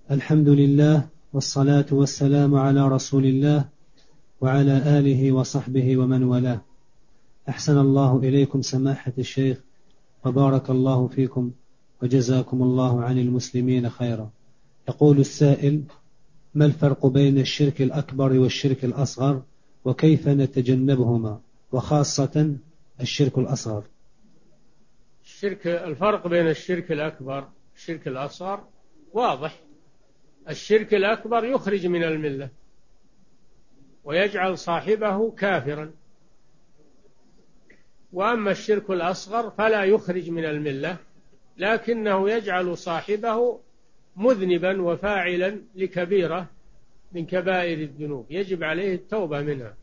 الحمد لله والصلاة والسلام على رسول الله وعلى آله وصحبه ومن والاه. أحسن الله إليكم سماحة الشيخ، وبارك الله فيكم وجزاكم الله عن المسلمين خيرا. يقول السائل: ما الفرق بين الشرك الأكبر والشرك الأصغر، وكيف نتجنبهما، وخاصة الشرك الأصغر؟ الفرق بين الشرك الأكبر والشرك الأصغر واضح. الشرك الأكبر يخرج من الملة ويجعل صاحبه كافرا، وأما الشرك الأصغر فلا يخرج من الملة، لكنه يجعل صاحبه مذنبا وفاعلا لكبيرة من كبائر الذنوب يجب عليه التوبة منها.